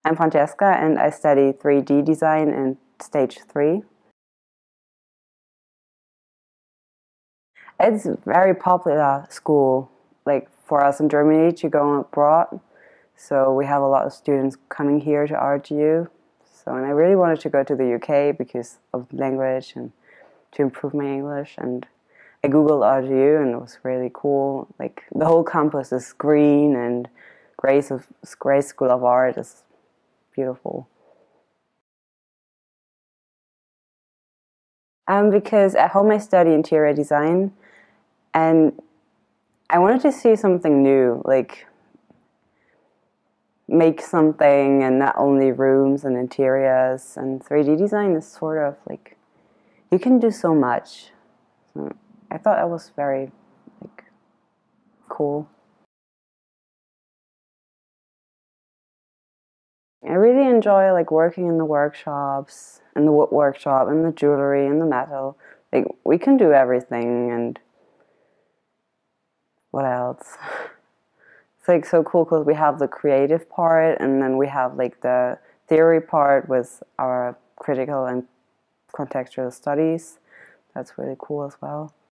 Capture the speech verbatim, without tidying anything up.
I'm Francesca and I study three D design in stage three. It's a very popular school, like for us in Germany to go abroad. So we have a lot of students coming here to R G U. So, and I really wanted to go to the U K because of the language and to improve my English. And I googled R G U and it was really cool. Like the whole campus is green and Grace of Grace School of Art is beautiful. Um, because at home I study interior design, and I wanted to see something new, like make something and not only rooms and interiors. And three D design is sort of like, you can do so much. So I thought that was very like cool. I really enjoy like working in the workshops, in the wood workshop, in the jewelry, in the metal. Like we can do everything. And what else? It's like so cool because we have the creative part and then we have like the theory part with our critical and contextual studies. That's really cool as well.